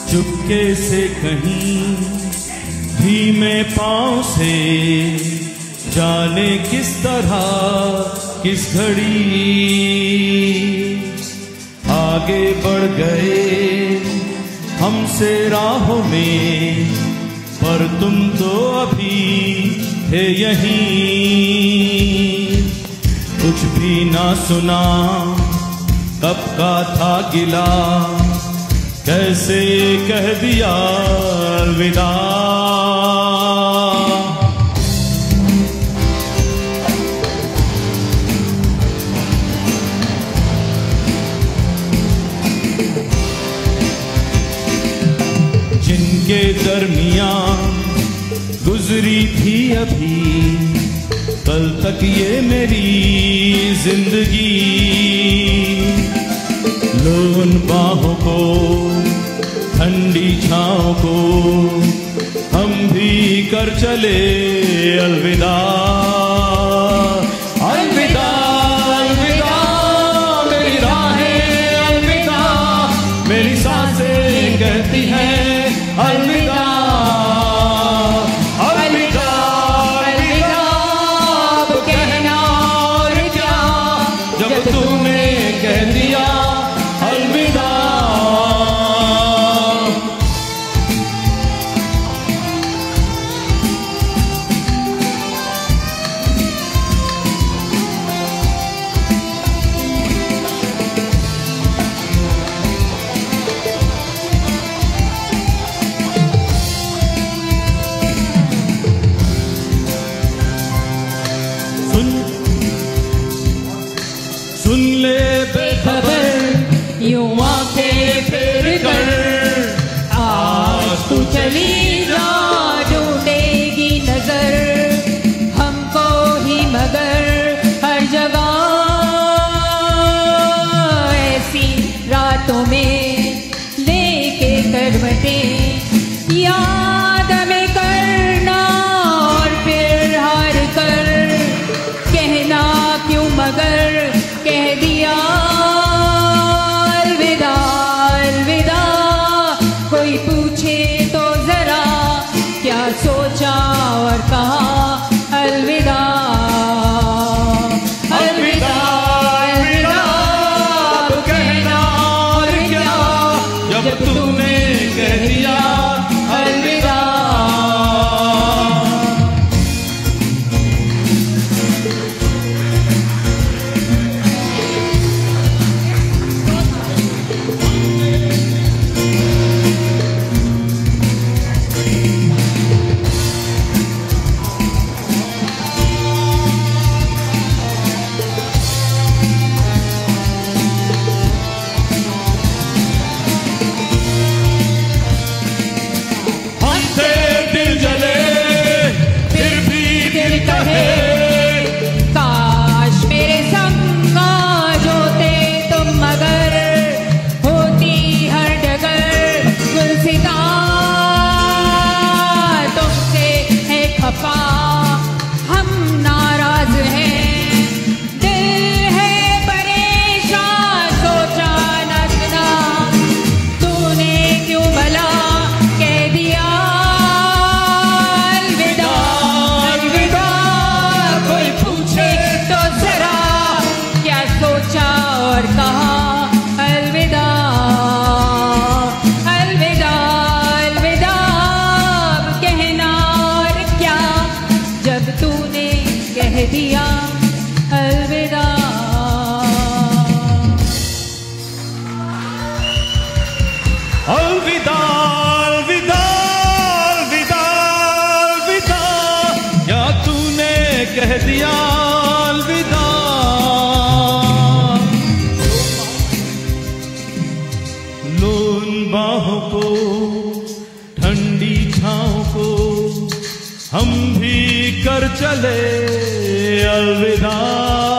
चुपके से कहीं धीमे पांव से जाने किस तरह किस घड़ी आगे बढ़ गए हमसे राहों में, पर तुम तो अभी थे यहीं। कुछ भी ना सुना कब का था गिला, कैसे कह दिया अलविदा। जिनके दरमियान गुजरी थी अभी कल तक ये मेरी जिंदगी, लो उन बाहों को ठंडी छाँव को हम भी कर चले अलविदा। अलविदा अलविदा मेरी राहें अलविदा, मेरी सांसें कहती हैं अलविदा। अलविदा अलविदा अब कहना और क्या, जब तूने कह दिया अलविदा। सुन ले बेखबर यूं आंखें फेर कर, आज तू चली जा ढूंढेगी नजर हमको ही मगर हर जगह। ऐसी रातों में लेके करवटें याद हमें करना और फिर हार कर कहना क्यों मगर कह दिया अलविदा। अलविदा कोई पूछे तो जरा क्या सोचा और कहा अलविदा। अलविदा अलविदा अब कहना और क्या, जब तूने कह दिया अलविदा। काश मेरे संग आज होते तुम मगर होती हर डगर गुलसिता तुमसे है खफा हम नाराज हैं, दिल है परेशान सोचा न सुना तूने क्यों भला कह दिया अलविदा। अलविदा कोई पूछे तो जरा क्या सोचा और कहा अलविदा। अलविदा अलविदा अब कहना और क्या, जब तूने कह दिया अलविदा। अलविदा अलविदा अलविदा अलविदा, या तूने कह दिया अलविदा। लो उन बाहों को ठंडी छाँव को हम भी कर चले अलविदा।